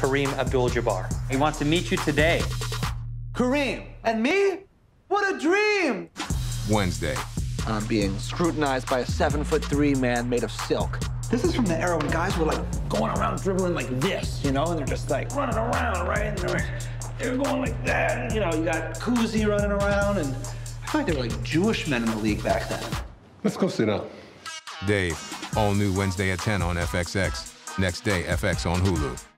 Kareem Abdul-Jabbar. He wants to meet you today. Kareem and me? What a dream! Wednesday. I'm being scrutinized by a 7'3" man made of silk. This is from the era when guys were like going around dribbling like this, you know, and they're just like running around, right? And they're going like that. And, you know, you got Kuzi running around, and I feel like there were like Jewish men in the league back then. Let's go sit down. Dave, all new Wednesday at 10 on FXX. Next day, FX on Hulu.